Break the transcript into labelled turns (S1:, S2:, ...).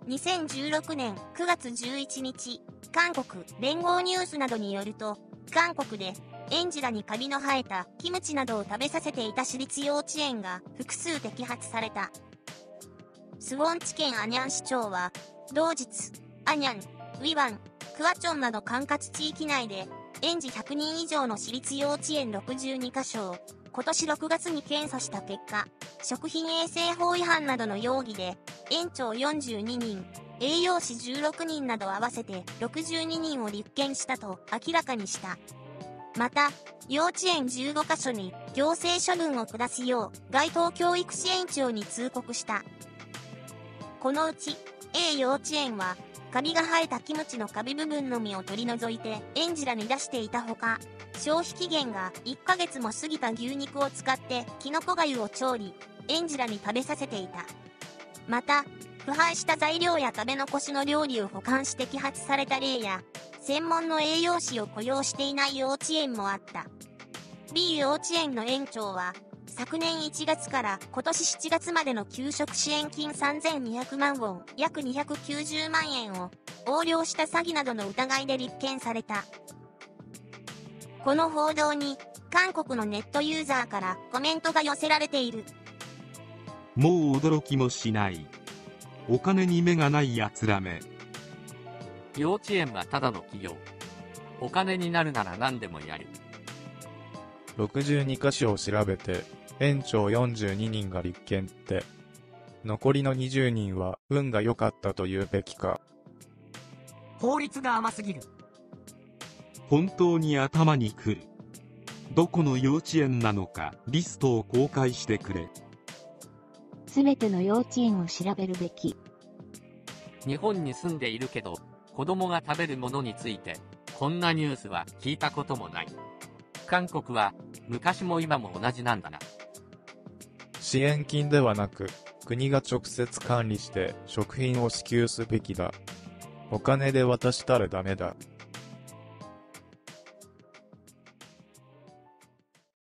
S1: 2016年9月11日、韓国連合ニュースなどによると、韓国で園児らにカビの生えたキムチなどを食べさせていた私立幼稚園が複数摘発された。スウォンチ県アニャン市長は、同日、アニャン、ウィワン、クワチョンなど管轄地域内で、園児100人以上の私立幼稚園62カ所を、今年6月に検査した結果、食品衛生法違反などの容疑で、園長42人、栄養士16人など合わせて62人を立件したと明らかにした。また、幼稚園15カ所に行政処分を下すよう該当教育支援庁に通告した。このうち、A 幼稚園は、カビが生えたキムチのカビ部分のみを取り除いて園児らに出していたほか、消費期限が1ヶ月も過ぎた牛肉を使ってキノコ粥を調理、園児らに食べさせていた。また、腐敗した材料や食べ残しの料理を保管して摘発された例や、専門の栄養士を雇用していない幼稚園もあった。B 幼稚園の園長は、昨年1月から今年7月までの給食支援金3200万ウォン、約290万円を横領した詐欺などの疑いで立件された。この報道に、韓国のネットユーザーからコメントが寄せられている。
S2: もう驚きもしない。お金に目がないやつらめ。
S3: 幼稚園はただの企業。お金になるなら何でもやる。
S4: 62カ所を調べて、園長42人が立件って。残りの20人は運が良かったと言うべきか。
S5: 法律が甘すぎる。
S2: 本当に頭にくる。どこの幼稚園なのかリストを公開してくれ。
S6: すべての幼稚園を調べるべき。
S3: 日本に住んでいるけど、子供が食べるものについて、こんなニュースは聞いたこともない。韓国は、昔も今も同じなんだな。
S4: 支援金ではなく、国が直接管理して食品を支給すべきだ。お金で渡したらダメだ。